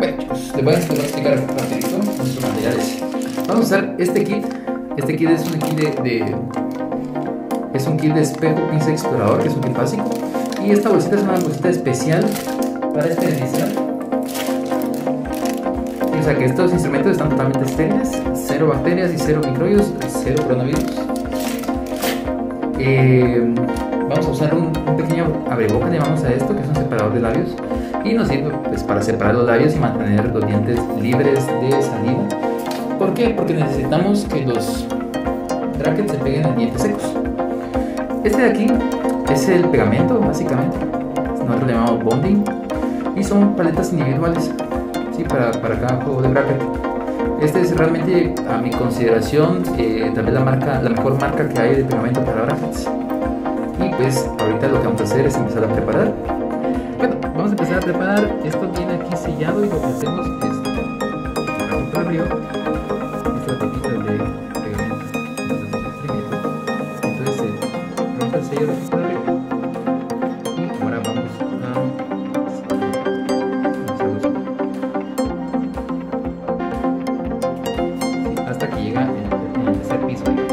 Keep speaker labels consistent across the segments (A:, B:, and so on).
A: chicos, les voy a explicar rapidito nuestros materiales. Vamos a usar este kit. Este kit es un kit de espejo pinza explorador, que es un kit básico. Y esta bolsita es una bolsita especial para esterilizar. O sea que estos instrumentos están totalmente estériles, cero bacterias y cero microbios, cero coronavirus. Vamos a usar un pequeño abrebocas, llamamos a esto, que es un separador de labios, y nos sirve pues para separar los labios y mantener los dientes libres de saliva. ¿Por qué? Porque necesitamos que los brackets se peguen en dientes secos. Este de aquí es el pegamento, básicamente. Nosotros le llamamos bonding, y son paletas individuales, ¿sí? para cada juego de bracket. Este es realmente, a mi consideración, tal vez la mejor marca que hay de pegamento para brackets. Y pues ahorita lo que vamos a hacer es empezar a preparar. Bueno, vamos a empezar a preparar. Esto viene aquí sellado y lo que hacemos es por arriba esta tapita de pegamento. Entonces se rompe el sello de aquí por arriba. Y ahora vamos a hasta que llega el tercer piso, digamos.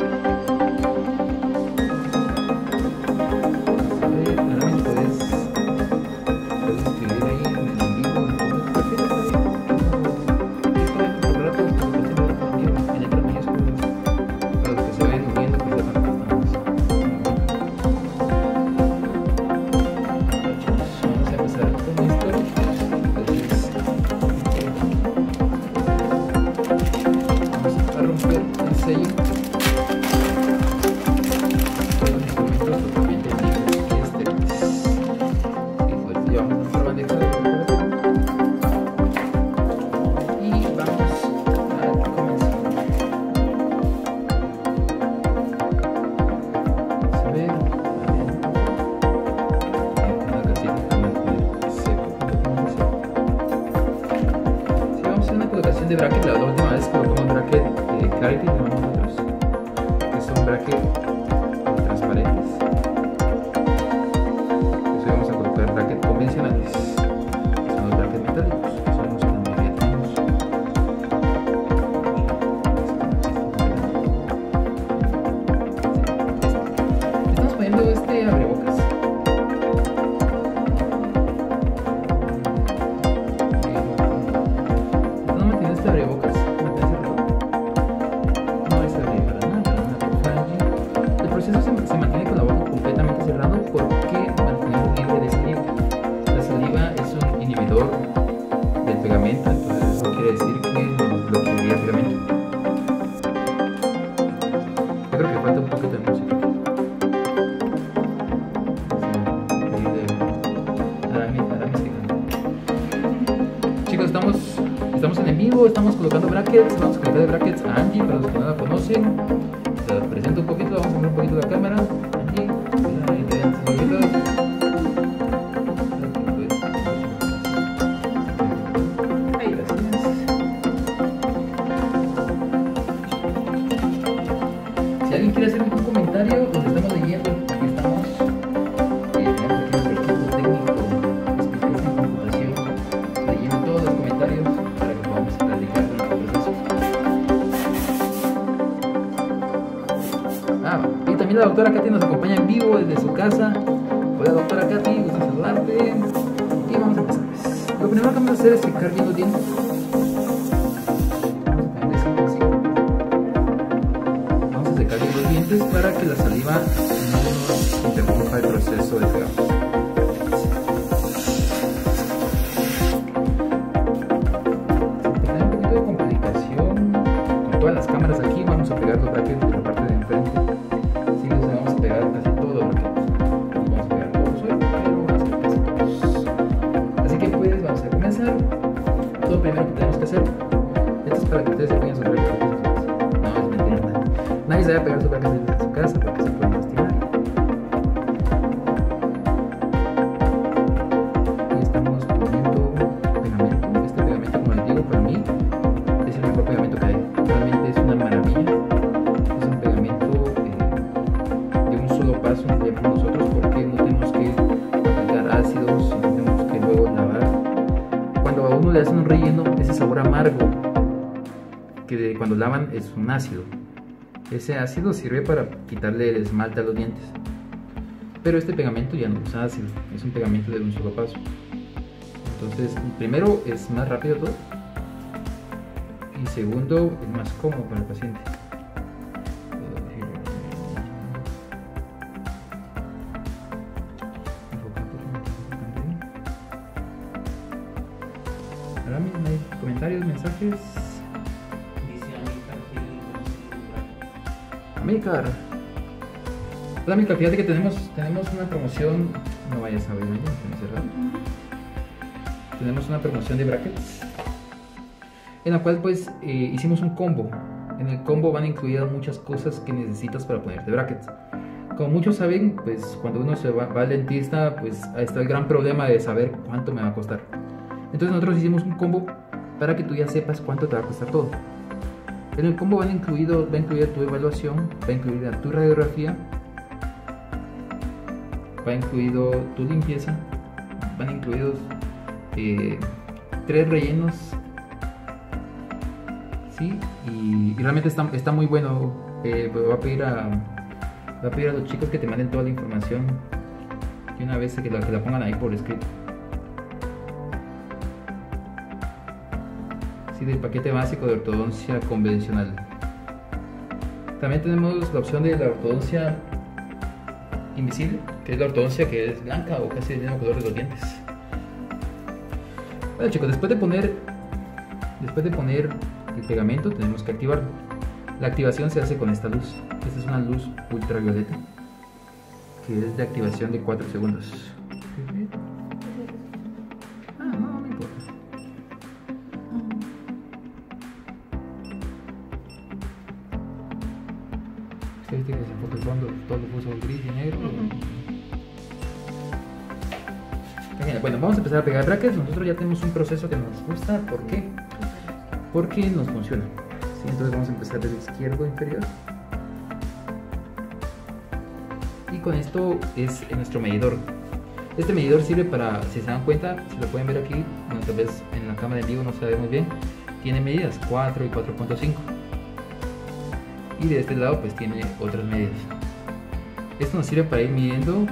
A: De bracket, la última vez colocamos bracket Clarity, llamamos nosotros, que son bracket transparentes. Entonces vamos a colocar bracket convencionales, que son los bracket metálicos, que son los que la mayoría tenemos. Estamos poniendo este abrebocas. Este abrebocas, no es abrir para nada. El proceso se mantiene con la boca completamente cerrado porque mantenemos libre de saliva. La saliva es un inhibidor del pegamento, entonces eso quiere decir que nos bloquearía el pegamento. Yo creo que falta un poquito de música. Chicos, estamos en vivo, estamos colocando brackets, vamos a colocar brackets a Angie, para los que no la conocen. Se la presento un poquito, vamos a poner un poquito la cámara. Angie, ahí te ven tus ojitos. Ahí, gracias. Si alguien quiere hacer un comentario, los estamos leyendo, aquí estamos. Tenemos aquí nuestro equipo técnico, especialista en computación, leyendo todos los comentarios para que podamos platicar con el proceso. Y también la doctora Katy nos acompaña en vivo desde su casa. Hola doctora Katy, gusto saludarte. Y vamos a empezar. Lo primero que vamos a hacer es secar bien los dientes. Vamos a secar bien los dientes para que la saliva no nos interrumpa el proceso de pegamento. Todas las cámaras aquí, vamos a pegar los brackets de la parte de enfrente. Sí, les vamos a pegar casi todos los brackets. No vamos a pegar todos hoy, pero vamos a hacer casi todos. Así que pues vamos a comenzar. Lo primero que tenemos que hacer, esto es para que ustedes se peguen sus brackets. No, es mentira. Nadie se va a pegar sus brackets desde su casa porque se pueden lastimar. Y estamos poniendo pegamento. Este pegamento, como les digo, para mí es el mejor pegamento que hay. Realmente es una maravilla. Es un pegamento de un solo paso, llamamos nosotros, porque no tenemos que aplicar ácidos, no tenemos que luego lavar. Cuando uno le hacen un relleno, ese sabor amargo que cuando lavan es un ácido. Ese ácido sirve para quitarle el esmalte a los dientes. Pero este pegamento ya no es ácido, es un pegamento de un solo paso. Entonces, primero es más rápido todo y segundo es más cómodo para el paciente. Ahora mismo hay comentarios, mensajes. Amícar. Hola Amícar, fíjate que tenemos una promoción. No vayas a ver ahí, cerrado. Tenemos una promoción de brackets en la cual pues hicimos un combo. En el combo van incluidas muchas cosas que necesitas para ponerte brackets. Como muchos saben, pues cuando uno se va al dentista, pues ahí está el gran problema de saber cuánto me va a costar. Entonces nosotros hicimos un combo para que tú ya sepas cuánto te va a costar todo. En el combo va incluida tu evaluación, va incluida tu radiografía, va incluido tu limpieza, van incluidos 3 rellenos, ¿sí? Y realmente está muy bueno. Voy a pedir a los chicos que te manden toda la información y una vez que la pongan ahí por escrito. Sí, del paquete básico de ortodoncia convencional. También tenemos la opción de la ortodoncia invisible, que es la ortodoncia que es blanca o casi del mismo color de los dientes. Bueno chicos, después de poner el pegamento tenemos que activarlo. La activación se hace con esta luz. Esta es una luz ultravioleta que es de activación de 4 segundos. No me importa. ¿Usted viste que se puso el fondo? Todo lo puso gris y negro. Bueno, vamos a empezar a pegar brackets. Nosotros ya tenemos un proceso que nos gusta. ¿Por qué? Porque nos funciona. ¿Sí? Entonces vamos a empezar desde el izquierdo inferior. Y con esto es nuestro medidor. Este medidor sirve para, si se dan cuenta, si lo pueden ver aquí, tal vez en la cámara en vivo no se ve muy bien, tiene medidas 4 y 4.5. Y de este lado pues tiene otras medidas. Esto nos sirve para ir midiendo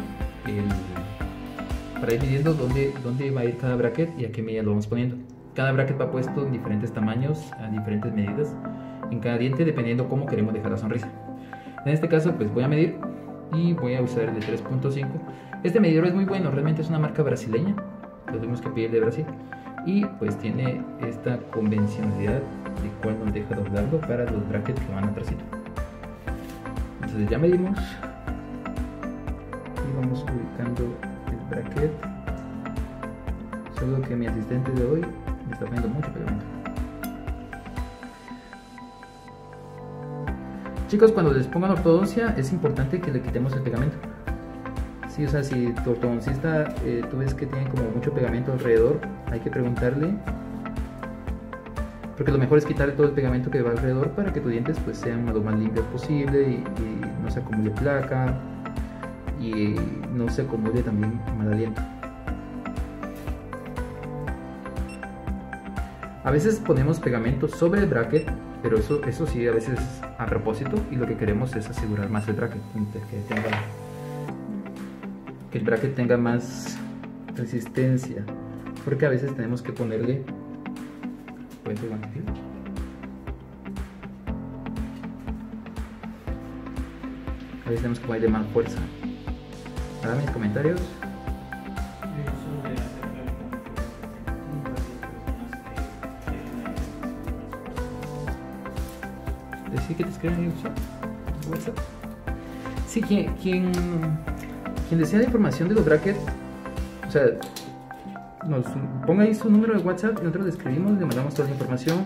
A: dónde va a ir cada bracket y a qué medida lo vamos poniendo. Cada bracket va puesto en diferentes tamaños, a diferentes medidas, en cada diente dependiendo cómo queremos dejar la sonrisa. En este caso pues voy a medir y voy a usar el de 3.5. Este medidor es muy bueno, realmente es una marca brasileña, lo tuvimos que pedir de Brasil. Y pues tiene esta convencionalidad de cuál nos deja doblarlo para los brackets que van atrásito. Entonces ya medimos y vamos ubicando el bracket. Solo que mi asistente de hoy me está poniendo mucho pegamento. Chicos, cuando les pongan ortodoncia es importante que le quitemos el pegamento. Sí, o sea, si tu ortodoncista tú ves que tiene como mucho pegamento alrededor, hay que preguntarle, porque lo mejor es quitarle todo el pegamento que va alrededor para que tus dientes pues sean lo más limpios posible y no se acumule placa y no se acumule también mal aliento. A veces ponemos pegamento sobre el bracket, pero eso sí a veces a propósito, y lo que queremos es asegurar más el bracket, que el bracket tenga más resistencia, porque a veces tenemos que ponerle, puede ser guante, a veces tenemos que ponerle más fuerza. Ahora mis comentarios. ¿Decir que te escriben en WhatsApp? Sí, quien desea la información de los brackets, o sea, nos ponga ahí su número de WhatsApp y nosotros le escribimos, le mandamos toda la información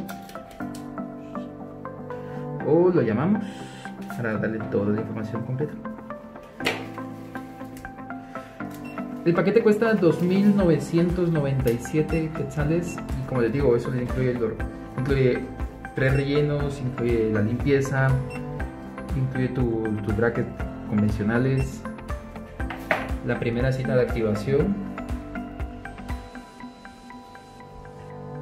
A: o lo llamamos para darle toda la información completa. El paquete cuesta 2.997 quetzales y como les digo, eso le incluye 3 rellenos, incluye la limpieza, incluye tus brackets convencionales, la primera cita de activación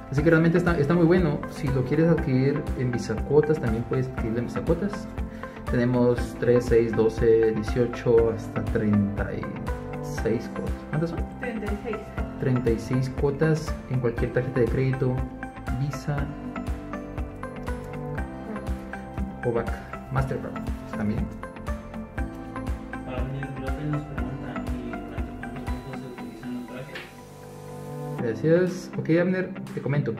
A: Así que realmente está muy bueno. Si lo quieres adquirir en Bisacuotas, también puedes adquirirlo en Bisacuotas. Tenemos 3, 6, 12, 18 hasta 36 cuotas. ¿Cuántas son?
B: 36.
A: 36 cuotas en cualquier tarjeta de crédito, Visa o BAC, Mastercard también.
C: Para venir López nos pregunta, ¿y durante cuánto tiempo se utilizan los brackets?
A: Gracias. Ok, Abner, te comento.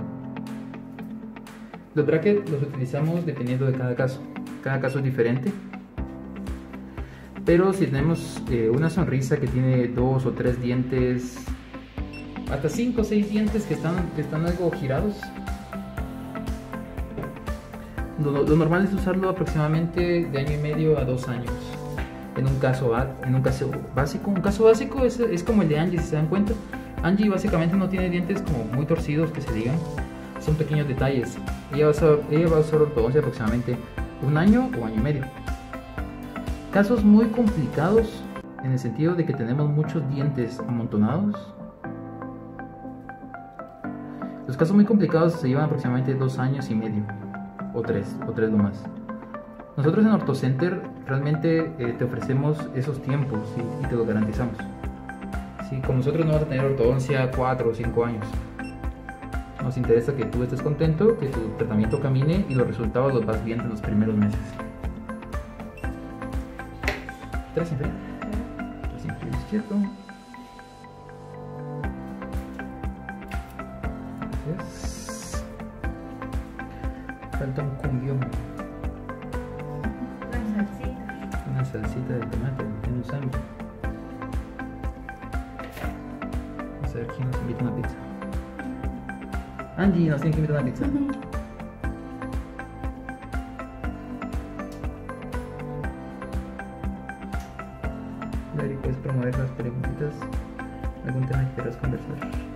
A: Los brackets los utilizamos dependiendo de cada caso. Cada caso es diferente. Pero si tenemos una sonrisa que tiene 2 o 3 dientes, hasta 5 o 6 dientes que están algo girados, lo normal es usarlo aproximadamente de año y medio a 2 años. En un caso básico. Un caso básico es como el de Angie, si se dan cuenta. Angie básicamente no tiene dientes como muy torcidos, que se digan. Son pequeños detalles. Ella va a usar ortodoncia aproximadamente 1 año o año y medio. Casos muy complicados en el sentido de que tenemos muchos dientes amontonados. Los casos muy complicados se llevan aproximadamente 2 años y medio o 3 lo más. Nosotros en OrtoCenter realmente te ofrecemos esos tiempos y te los garantizamos. Sí, con nosotros no vas a tener ortodoncia 4 o 5 años. Nos interesa que tú estés contento, que tu tratamiento camine y los resultados los vas viendo en los primeros meses. 3 inferior. 3 inferior izquierdo. Gracias. Falta un cumbión. Una salsita de tomate, que no usamos. Vamos a ver quién nos invita a una pizza. Angie nos tiene que invitar a una pizza. Larry, puedes promover las preguntitas. ¿Algún tema que quieras conversar?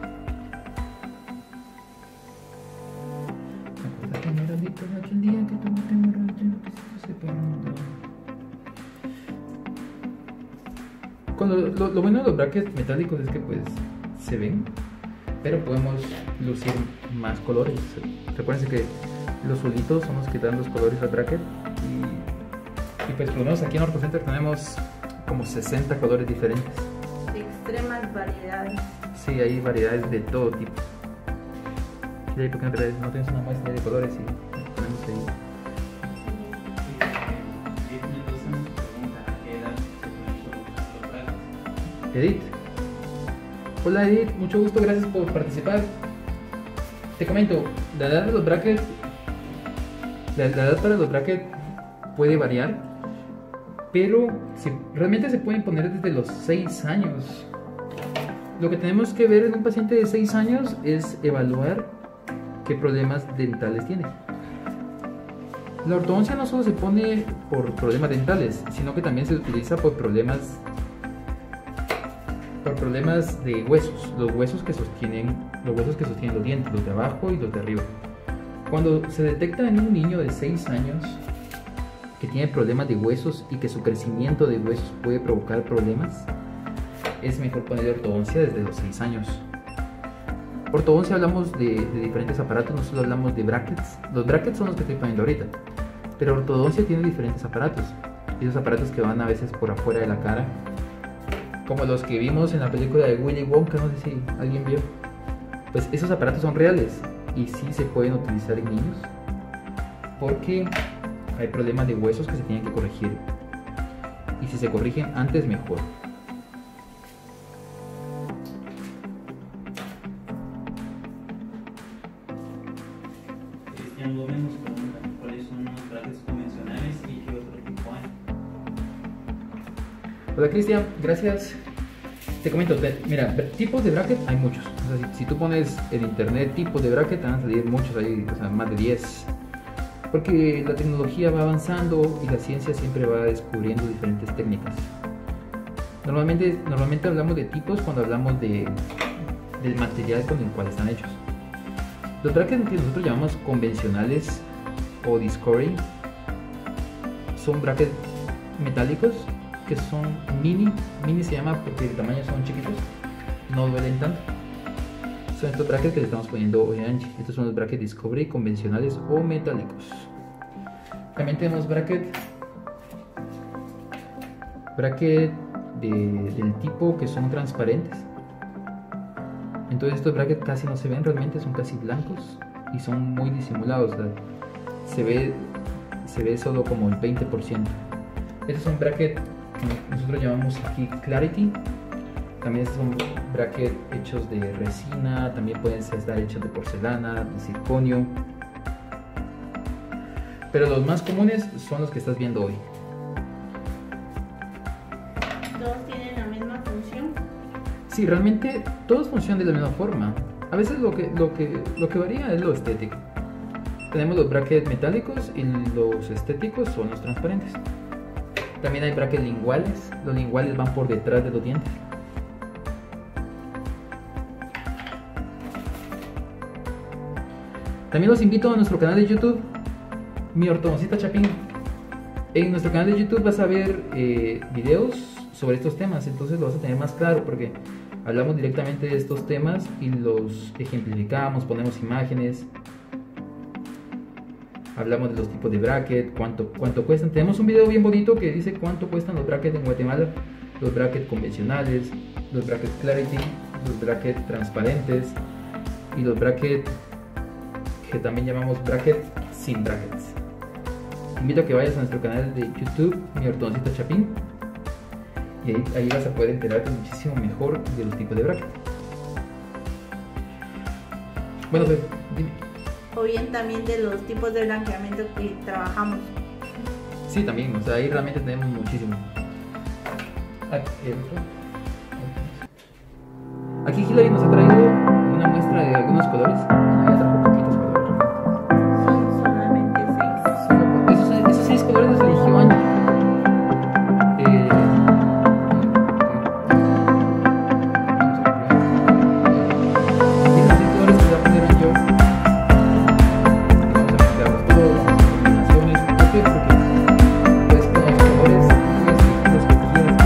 A: Acuérdate, Moralito, aquel día que tuviste moral, yo no quisiste separando. Lo bueno de los brackets metálicos es que pues se ven, pero podemos lucir más colores. Recuerden que los solitos son los que dan los colores al bracket y pues por lo menos aquí en OrtoCenter tenemos como 60 colores diferentes.
B: Extremas variedades.
A: Sí, hay variedades de todo tipo. ¿Y ahí por qué no tienes una muestra de colores y ponemos ahí? Edith. Hola Edith, mucho gusto, gracias por participar. Te comento, la edad de los brackets, la edad para los brackets puede variar, pero realmente se pueden poner desde los 6 años. Lo que tenemos que ver en un paciente de 6 años es evaluar qué problemas dentales tiene. La ortodoncia no solo se pone por problemas dentales, sino que también se utiliza por problemas de huesos, los huesos que sostienen los dientes, los de abajo y los de arriba. Cuando se detecta en un niño de 6 años que tiene problemas de huesos y que su crecimiento de huesos puede provocar problemas, es mejor poner ortodoncia desde los 6 años. Ortodoncia hablamos de diferentes aparatos, no solo hablamos de brackets. Los brackets son los que estoy poniendo ahorita, pero ortodoncia tiene diferentes aparatos. Esos aparatos que van a veces por afuera de la cara, como los que vimos en la película de Willy Wonka, no sé si alguien vio. Pues esos aparatos son reales y sí se pueden utilizar en niños porque hay problemas de huesos que se tienen que corregir, y si se corrigen antes mejor.
C: Cristian Gómez nos pregunta cuáles son los brackets convencionales y qué otro tipo hay.
A: Hola Cristian, gracias. Te comento, mira, tipos de bracket hay muchos. O sea, si tú pones en internet tipos de bracket, te van a salir muchos ahí, o sea, más de 10. Porque la tecnología va avanzando y la ciencia siempre va descubriendo diferentes técnicas. Normalmente hablamos de tipos cuando hablamos del material con el cual están hechos. Los brackets que nosotros llamamos convencionales o Discovery son brackets metálicos que son mini se llama porque de tamaño son chiquitos, no duelen tanto. son estos brackets que le estamos poniendo hoy a Angie. Estos son los brackets Discovery convencionales o metálicos. También tenemos bracket del tipo que son transparentes. Entonces estos brackets casi no se ven realmente, son casi blancos y son muy disimulados. O sea, se ve solo como el 20%. Estos son brackets que nosotros llamamos aquí Clarity. También estos son brackets hechos de resina, también pueden estar hechos de porcelana, de circonio. Pero los más comunes son los que estás viendo hoy.
B: ¿Todos tienen la misma función?
A: Sí, realmente todos funcionan de la misma forma. A veces lo que varía es lo estético. Tenemos los brackets metálicos y los estéticos son los transparentes. También hay brackets linguales. Los linguales van por detrás de los dientes. También los invito a nuestro canal de YouTube, Mi Ortodoncista Chapín. En nuestro canal de YouTube vas a ver videos sobre estos temas, entonces lo vas a tener más claro porque hablamos directamente de estos temas y los ejemplificamos, ponemos imágenes, hablamos de los tipos de bracket, cuánto cuestan. Tenemos un video bien bonito que dice cuánto cuestan los brackets en Guatemala, los brackets convencionales, los brackets Clarity, los brackets transparentes y los brackets que también llamamos bracket sin brackets. Te invito a que vayas a nuestro canal de YouTube, Mi Ortodoncista Chapín, y ahí vas a poder enterarte muchísimo mejor de los tipos de bracket. Bueno, pues dime.
B: O bien también de los tipos de blanqueamiento que trabajamos.
A: Sí, también, o sea, ahí realmente tenemos muchísimo. Aquí Hilary nos ha traído una muestra de algunos colores. Ya trajo poquitos colores.
B: Son solamente 6.
A: Esos 6 colores los eligió Angie. Y esos 6 colores que voy a poner yo. Vamos a mezclarlos todos, vamos a hacer combinaciones. ¿Por qué? Porque pues con los colores puedes elegir los que quieras.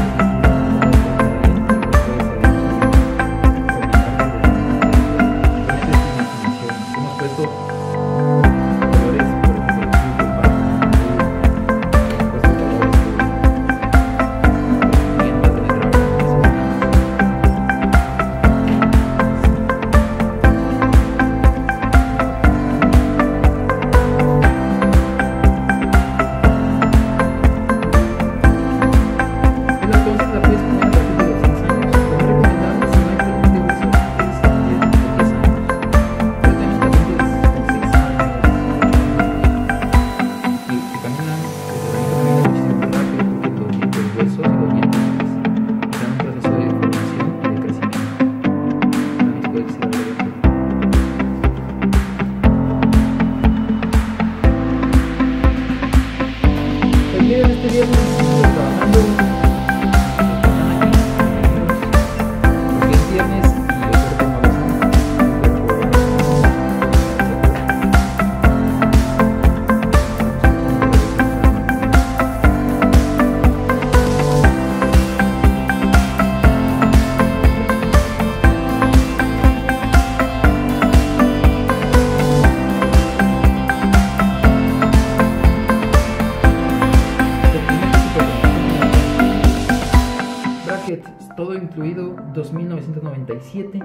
A: Hemos puesto colores por ejemplo azul, hemos puesto colores pimientas de letra. Las cosas las puedes poner a partir de los 6 años. Lo más recomendable si no hay problema de uso es de 10 años. Pero tenemos pacientes con 6 años que caminan, que se caminan muchísimo más rápido porque los huesos y los dientes están en un proceso de formación y de crecimiento. También se puede decir algo de esto. Pues miren, este viernes estuve trabajando porque es viernes y el cuerpo no lo sabe. Bracket, todo incluido, 2.997.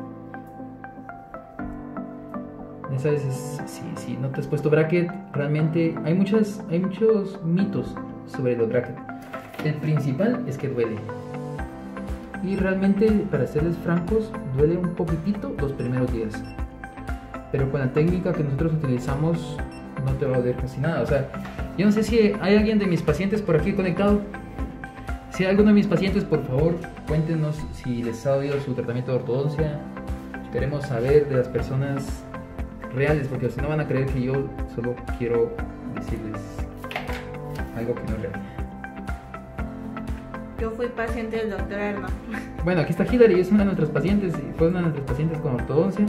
A: Ya sabes, si no te has puesto bracket, realmente hay muchos mitos sobre los brackets. El principal es que duele. Y realmente, para serles francos, duele un poquitito los primeros días. Pero con la técnica que nosotros utilizamos, no te va a doler casi nada. O sea, yo no sé si hay alguien de mis pacientes por aquí conectado. Si hay alguno de mis pacientes, por favor, cuéntenos si les ha oído su tratamiento de ortodoncia. Queremos saber de las personas reales, porque si no van a creer que yo solo quiero decirles algo que no es real.
B: Yo fui paciente del doctor Arno.
A: Bueno, aquí está Hilary, es una de nuestras pacientes, fue una de nuestras pacientes con ortodoncia.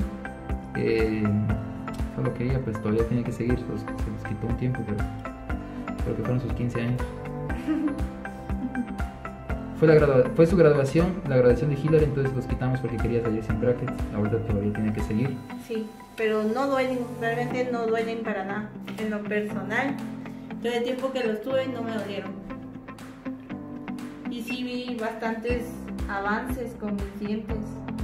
A: Solo que ella pues todavía tiene que seguir, se nos quitó un tiempo, pero creo que fueron sus 15 años. Fue su graduación, la graduación de Hillary, entonces los quitamos porque quería salir sin brackets. Ahorita todavía tiene que seguir.
B: Sí, pero no duelen, realmente no duelen para nada. En lo personal, todo el tiempo que los tuve no me dolieron. Y sí vi bastantes avances con mis dientes.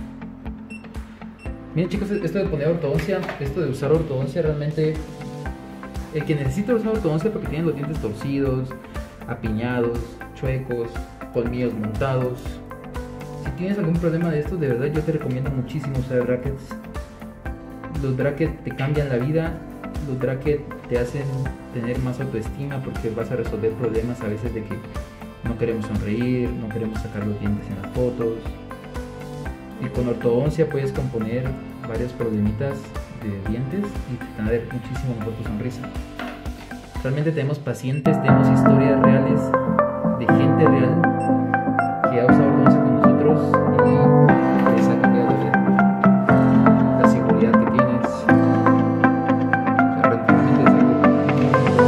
A: Miren chicos, esto de poner ortodoncia, esto de usar ortodoncia realmente... El que necesita usar ortodoncia porque tiene los dientes torcidos, apiñados, chuecos, colmillos montados. Si tienes algún problema de esto, de verdad yo te recomiendo muchísimo usar brackets. Los brackets te cambian la vida, los brackets te hacen tener más autoestima porque vas a resolver problemas a veces de que no queremos sonreír, no queremos sacar los dientes en las fotos. Y con ortodoncia puedes componer varios problemitas de dientes y tener muchísimo mejor tu sonrisa. Realmente tenemos pacientes, tenemos historias reales de gente real que ha usado ortodoncia con nosotros y les ha cambiado la seguridad que tienes. O sea, realmente es algo muy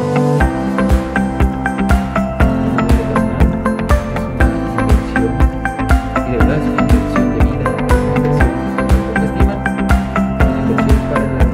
A: inversión y de verdad es una inversión de vida, una inversión de autoestima, una inversión para la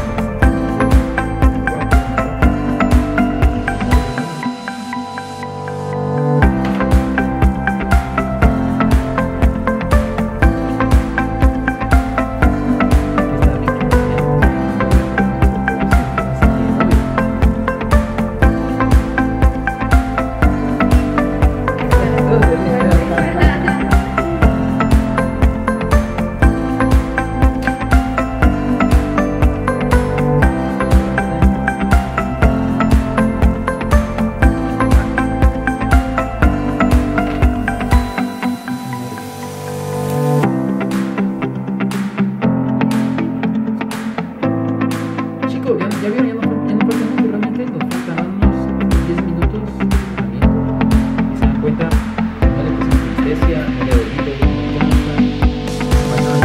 A: ya vieron, ya no falta mucho realmente, nos faltan unos 10 minutos de tratamiento y se dan cuenta, no le pusimos anestesia, no le dolido, no cansa, faltan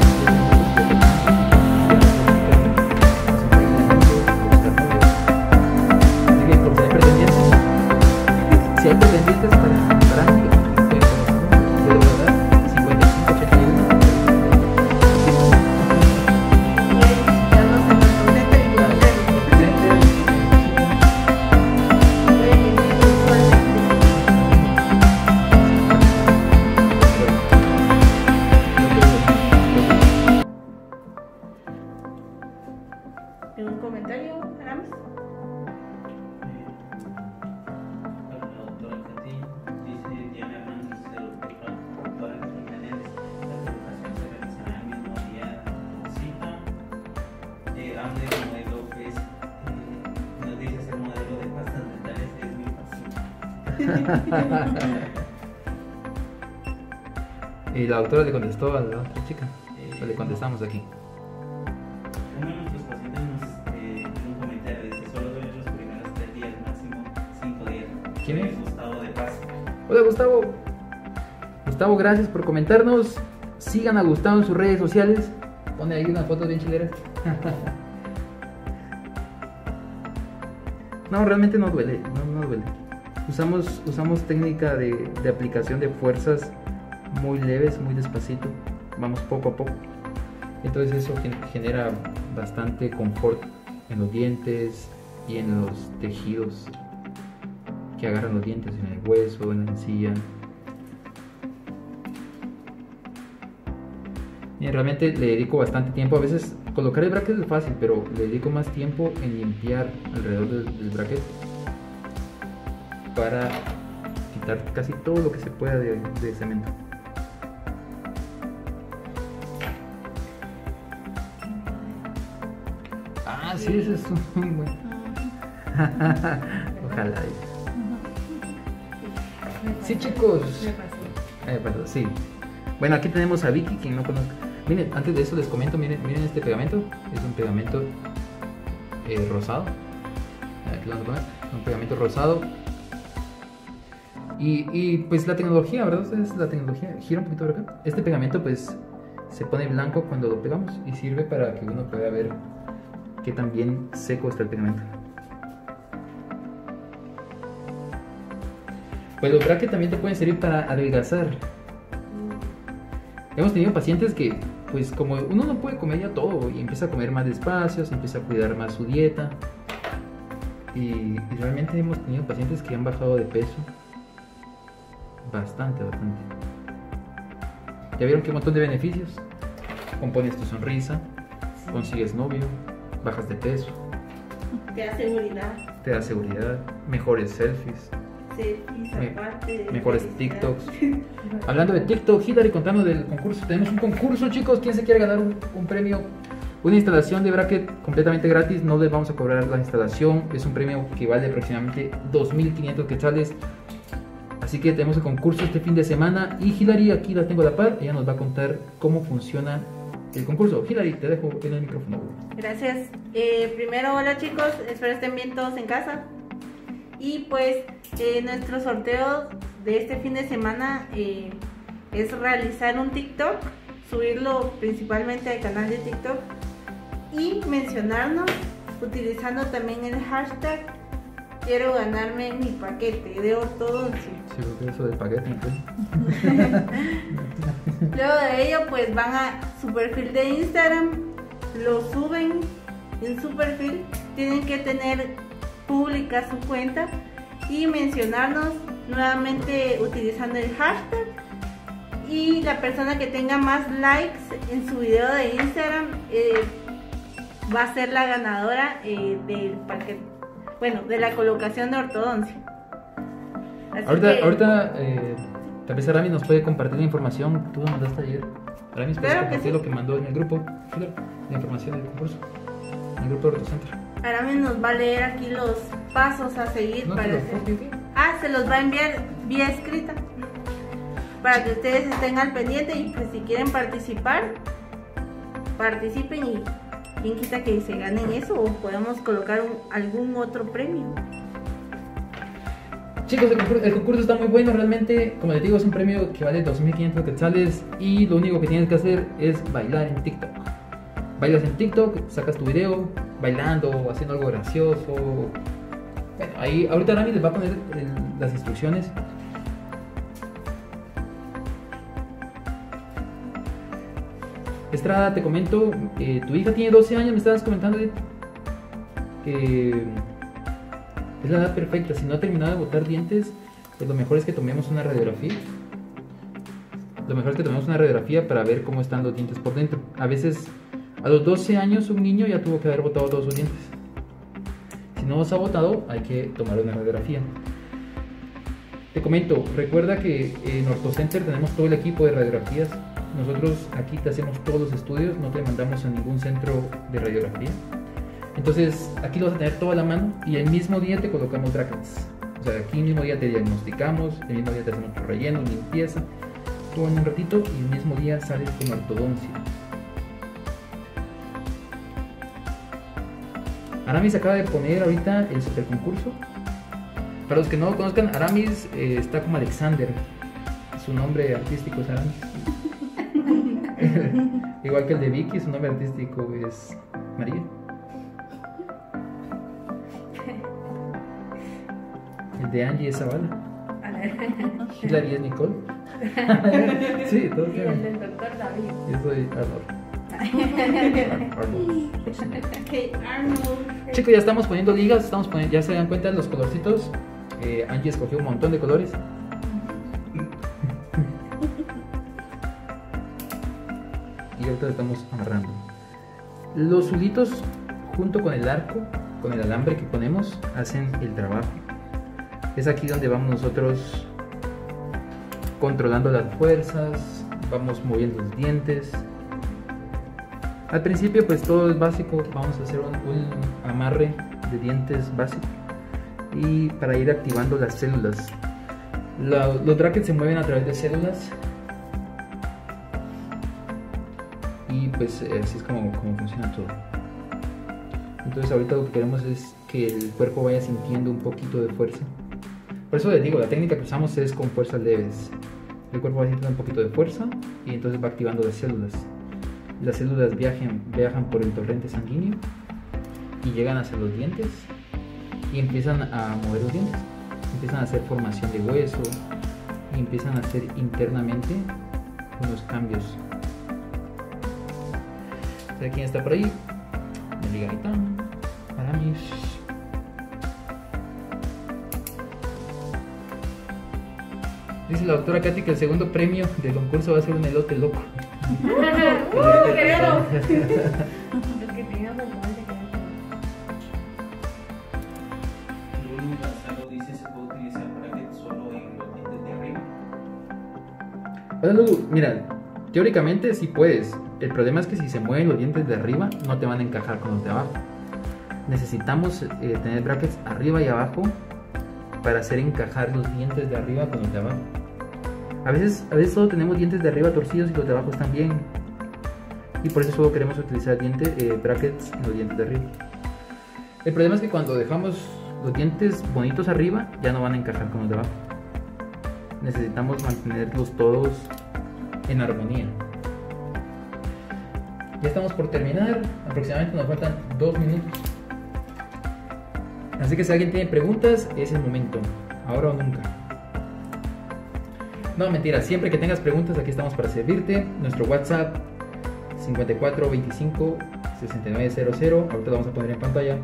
A: así que por tener pretendientes, si hay pretendientes para mí, pueden conocerlo, de verdad, 55, 81.
B: ¿Algún comentario, Aramis?
C: Para la doctora Katy, dice Diana Hernández de doctora Jiménez, la colocación se realizará el mismo día de cita. Hable de modelo, pues, nos dice ser modelo de pastas dentales es muy fácil.
A: Y la doctora le contestó a la otra chica, o le contestamos aquí.
C: Uno de nuestros pacientes nos en un comentario dice solo duele los primeros 3 días, máximo 5 días.
A: ¿Quién es?
C: Gustavo de Paz.
A: Hola Gustavo. Gustavo, gracias por comentarnos. Sigan a Gustavo en sus redes sociales. Pone ahí unas fotos bien chileras. No, realmente no duele, no duele. Usamos técnica de aplicación de fuerzas muy leves, muy despacito. Vamos poco a poco. Entonces eso genera bastante confort en los dientes y en los tejidos que agarran los dientes, en el hueso, en la encía. Y realmente le dedico bastante tiempo. A veces colocar el bracket es fácil, pero le dedico más tiempo en limpiar alrededor del bracket para quitar casi todo lo que se pueda de cemento. Ah, sí, eso es muy bueno. Ojalá. Sí, chicos. Perdón, sí. Bueno, aquí tenemos a Vicky, quien no conozca. Miren, antes de eso les comento, miren este pegamento. Es un pegamento rosado. Aquí lo vamos a poner. Un pegamento rosado. Y pues la tecnología, ¿verdad? Es la tecnología. Gira un poquito por acá. Este pegamento pues se pone blanco cuando lo pegamos y sirve para que uno pueda ver qué tan bien seco está el pegamento. Pues los brackets también te pueden servir para adelgazar. Hemos tenido pacientes que, pues como uno no puede comer ya todo y empieza a comer más despacio, se empieza a cuidar más su dieta. Y realmente hemos tenido pacientes que han bajado de peso. Bastante. Ya vieron que un montón de beneficios. Compones tu sonrisa, consigues novio, bajas de peso.
B: Te da seguridad.
A: Mejores selfies.
B: Aparte.
A: Mejores TikToks. Hablando de TikTok, Hilary, contanos del concurso. Tenemos un concurso, chicos. ¿Quién se quiere ganar un premio? Una instalación de bracket completamente gratis. No les vamos a cobrar la instalación. Es un premio que vale aproximadamente 2.500 quetzales. Así que tenemos el concurso este fin de semana. Y Hilary, aquí la tengo a la par. Ella nos va a contar cómo funciona el concurso. Hilary, te dejo en el micrófono.
B: Gracias. Primero, hola chicos. Espero estén bien todos en casa. Y pues nuestro sorteo de este fin de semana es realizar un TikTok, subirlo principalmente al canal de TikTok y mencionarnos utilizando también el hashtag quiero ganarme mi paquete de ortodoncia.
A: Sí, porque eso del paquete.
B: Luego de ello pues van a su perfil de Instagram, lo suben en su perfil, tienen que tener pública su cuenta y mencionarnos nuevamente utilizando el hashtag, y la persona que tenga más likes en su video de Instagram va a ser la ganadora del paquete, bueno, de la colocación de ortodoncia.
A: Ahorita tal vez Aramis nos puede compartir la información. Tú lo mandaste ayer. Aramis, puedes compartir lo que mandó en el grupo, la información del concurso, en el grupo de Ortocentro.
B: Aramis nos va a leer aquí los pasos a seguir para hacer. Se los va a enviar vía escrita para que ustedes estén al pendiente, y pues si quieren participar, participen, y quien quita que se ganen eso o podemos colocar algún otro premio.
A: Chicos, el concurso está muy bueno, realmente, como les digo, es un premio que vale 2.500 quetzales y lo único que tienes que hacer es bailar en TikTok. Bailas en TikTok, sacas tu video bailando o haciendo algo gracioso. Bueno, ahí ahorita Aramis les va a poner las instrucciones. Estrada, te comento, tu hija tiene 12 años, me estabas comentando que es la edad perfecta. Si no ha terminado de botar dientes, pues lo mejor es que tomemos una radiografía. Lo mejor es que tomemos una radiografía para ver cómo están los dientes por dentro. A veces a los 12 años un niño ya tuvo que haber botado todos sus dientes. Si no los ha botado, hay que tomar una radiografía. Te comento, recuerda que en Ortocenter tenemos todo el equipo de radiografías. Nosotros aquí te hacemos todos los estudios, no te mandamos a ningún centro de radiografía. Entonces aquí lo vas a tener todo a la mano y el mismo día te colocamos brackets. O sea, aquí el mismo día te diagnosticamos, el mismo día te hacemos tu relleno, limpieza, todo en un ratito, y el mismo día sales con ortodoncia. Aramis acaba de poner ahorita el super concurso. Para los que no lo conozcan, Aramis está como Alexander. Su nombre artístico es Aramis. Igual que el de Vicky, su nombre artístico es María. El de Angie es Zavala. Hilary es Nicole. Sí, todo
D: Y el del doctor David.
A: Yo soy Arnold.
B: Arnold.
A: Chicos, ya estamos poniendo ligas, ya se dan cuenta de los colorcitos. Angie escogió un montón de colores. Y ahorita estamos amarrando. Los zulitos junto con el arco, con el alambre que ponemos, hacen el trabajo. Es aquí donde vamos nosotros controlando las fuerzas, vamos moviendo los dientes. Al principio pues todo es básico, vamos a hacer un amarre de dientes básico y para ir activando las células. Los brackets se mueven a través de células y pues así es como funciona todo. Entonces ahorita lo que queremos es que el cuerpo vaya sintiendo un poquito de fuerza. Por eso les digo, la técnica que usamos es con fuerzas leves. El cuerpo va sintiendo un poquito de fuerza y entonces va activando las células. Las células viajan por el torrente sanguíneo y llegan hacia los dientes y empiezan a mover los dientes. empiezan a hacer formación de hueso y empiezan a hacer internamente unos cambios. ¿Quién está por ahí? Ligadita. Para mí. Dice la doctora Katy que el segundo premio del concurso va a ser un elote loco.
B: Creo.
C: Lulu Gonzalo dice: ¿se puede utilizar bracket solo en los dientes de arriba?
A: Bueno, Lulu, mira, teóricamente sí puedes. El problema es que si se mueven los dientes de arriba, no te van a encajar con los de abajo. Necesitamos tener brackets arriba y abajo para hacer encajar los dientes de arriba con los de abajo. A veces solo tenemos dientes de arriba torcidos y los de abajo están bien. Y por eso solo queremos utilizar brackets en los dientes de arriba. El problema es que cuando dejamos los dientes bonitos arriba, ya no van a encajar con los de abajo. Necesitamos mantenerlos todos en armonía. Ya estamos por terminar, aproximadamente nos faltan 2 minutos. Así que si alguien tiene preguntas, es el momento, ahora o nunca. No, mentira, siempre que tengas preguntas, aquí estamos para servirte. Nuestro WhatsApp 5425 6900, ahorita lo vamos a poner en pantalla.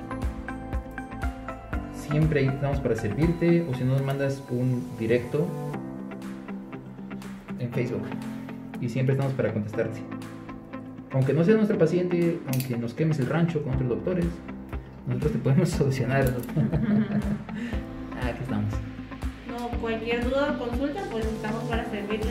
A: Siempre ahí estamos para servirte, o si no nos mandas un directo en Facebook. Y siempre estamos para contestarte. Aunque no seas nuestro paciente, aunque nos quemes el rancho con otros doctores, nosotros te podemos solucionar. Aquí estamos.
B: No, cualquier duda o consulta, pues estamos para servirles.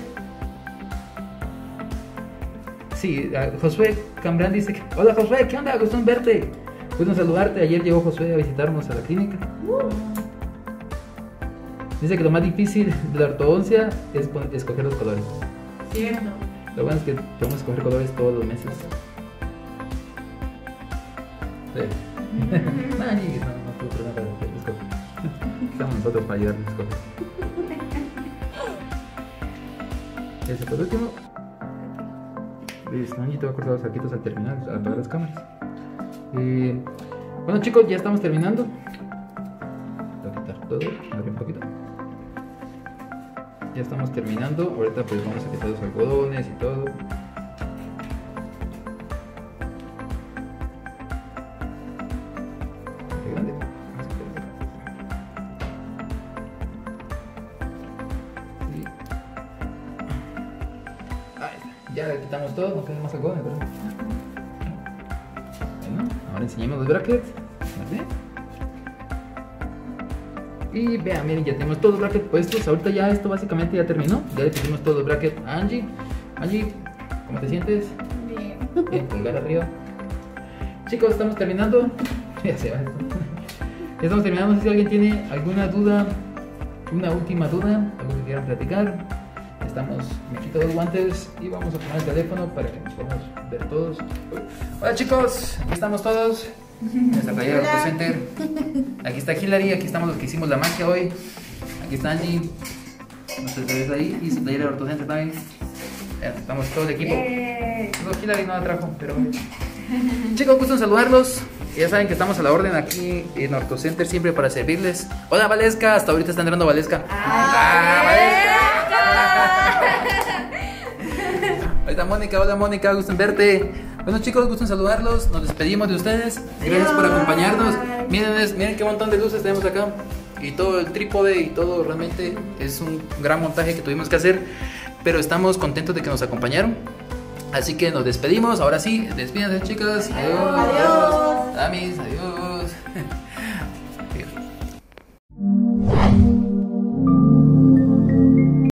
A: Sí, Josué Cambrán dice que, hola Josué, ¿qué onda? Gusto en verte. Gusto saludarte. Ayer llegó Josué a visitarnos a la clínica. Dice que lo más difícil de la ortodoncia es escoger los colores.
B: Cierto.
A: Lo bueno es que podemos escoger colores todos los meses. Sí. No tuve problema para escoger. Estamos nosotros para ayudarles a escoger. Ese por último. Angie te va a cortar los saquitos al terminar, al apagar las cámaras. Bueno chicos, ya estamos terminando. Voy a quitar todo, abrir un poquito. Ya estamos terminando. Ahorita pues vamos a quitar los algodones y todo. Qué grande. Ya le quitamos todo, no quedan más algodones, ¿verdad? Bueno, ahora enseñemos los brackets. ¿Vale? Y vean, miren, ya tenemos todos los brackets puestos. Ahorita ya esto básicamente ya terminó. Ya le pusimos todos los brackets a Angie. Angie, ¿cómo te sientes?
B: Bien.
A: Bien, pulgar arriba. Chicos, estamos terminando. Ya se va esto. Ya estamos terminando. No sé si alguien tiene alguna duda, una última duda, algo que quieran platicar. Me quito los guantes y vamos a poner el teléfono para que nos podamos ver todos. Hola chicos, aquí estamos todos. Nuestra playera de Center. Aquí está Hilary, aquí estamos los que hicimos la magia hoy. Aquí está Angie, no sé si ves ahí, y su playera de Ortocenter también. Estamos todo el equipo. No, Hilary no la trajo, pero chicos, gusto en saludarlos. Ya saben que estamos a la orden aquí en Ortocenter, siempre para servirles. Hola Valesca, hasta ahorita está entrando Valesca. Valesca. Hola Mónica, gusto en verte. Bueno chicos, gusto en saludarlos. Nos despedimos de ustedes. Gracias por acompañarnos. Miren qué montón de luces tenemos acá. Y todo el trípode y todo, realmente es un gran montaje que tuvimos que hacer. Pero estamos contentos de que nos acompañaron. Así que nos despedimos. Ahora sí, despídense chicos. Adiós.
B: Adiós.
A: Damis, adiós.